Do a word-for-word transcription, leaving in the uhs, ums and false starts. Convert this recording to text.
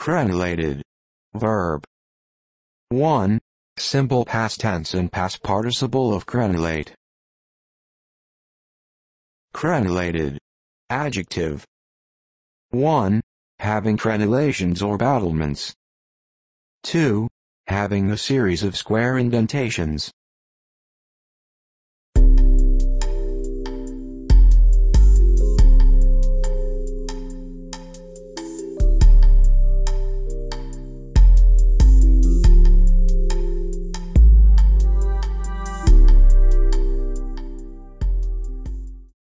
Crenelated. Verb. one. Simple past tense and past participle of crenelate. Crenelated. Adjective. one. Having crenellations or battlements. two. Having a series of square indentations.